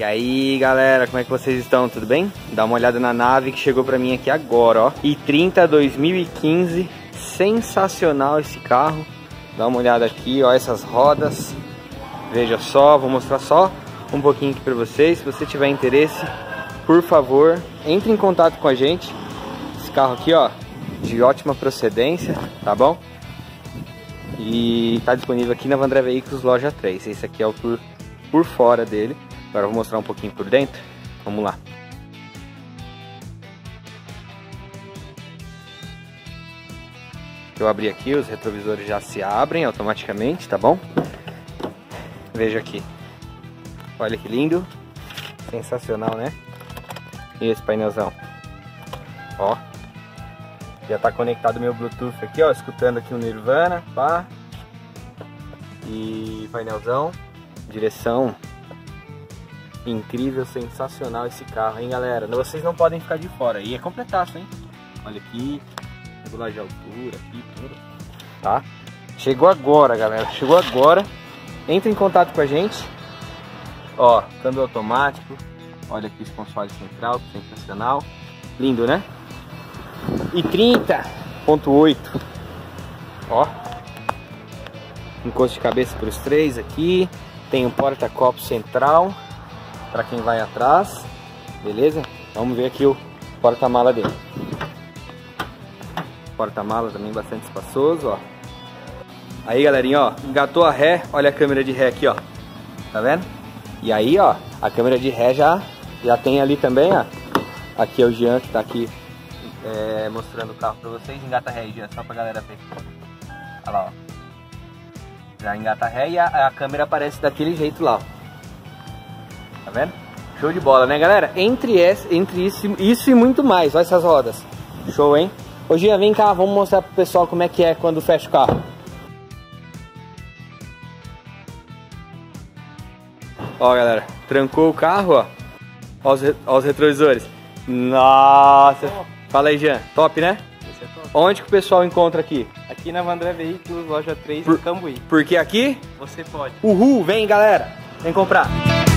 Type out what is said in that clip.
E aí galera, como é que vocês estão? Tudo bem? Dá uma olhada na nave que chegou pra mim aqui agora, ó. i30 2015, sensacional esse carro. Dá uma olhada aqui, ó, essas rodas. Veja só, vou mostrar só um pouquinho aqui pra vocês. Se você tiver interesse, por favor, entre em contato com a gente. Esse carro aqui, ó, de ótima procedência, tá bom? E tá disponível aqui na Vandré Veículos Loja 3. Esse aqui é o tour por fora dele. Agora eu vou mostrar um pouquinho por dentro. Vamos lá. Eu abri aqui, os retrovisores já se abrem automaticamente, tá bom? Veja aqui. Olha que lindo. Sensacional, né? E esse painelzão. Ó. Já tá conectado meu Bluetooth aqui, ó. Escutando aqui o Nirvana, pá. E painelzão. Direção. Incrível, sensacional esse carro, hein, galera? Vocês não podem ficar de fora. E é completaço, hein? Olha aqui. Regulagem de altura, aqui, tudo. Tá? Chegou agora, galera. Chegou agora. Entre em contato com a gente. Ó, câmbio automático. Olha aqui esse console central, sensacional. Lindo, né? E 30.8. Ó. Encosto de cabeça para os três aqui. Tem um porta-copo central para quem vai atrás. Beleza? Vamos ver aqui o porta-mala dele. Porta-mala também bastante espaçoso, ó. Aí, galerinha, ó, engatou a ré. Olha a câmera de ré aqui, ó. Tá vendo? E aí, ó, a câmera de ré já tem ali também, ó. Aqui é o Jean que tá aqui mostrando o carro pra vocês. Engata a ré aí, Jean, só pra galera ver. Olha lá, ó. Já engata a ré e a câmera aparece daquele jeito lá, ó. Tá vendo? Show de bola, né, galera? Entre isso e muito mais. Olha essas rodas. Show, hein? Ô, Jean, vem cá, vamos mostrar pro pessoal como é que é quando fecha o carro. Ó, galera, trancou o carro, ó. Ó os retrovisores. Nossa! Fala aí, Jean. Top, né? Esse é top. Onde que o pessoal encontra aqui? Aqui na Vandré Veículos, loja 3, em Cambuí. Porque aqui? Você pode. Uhul, vem, galera. Vem comprar.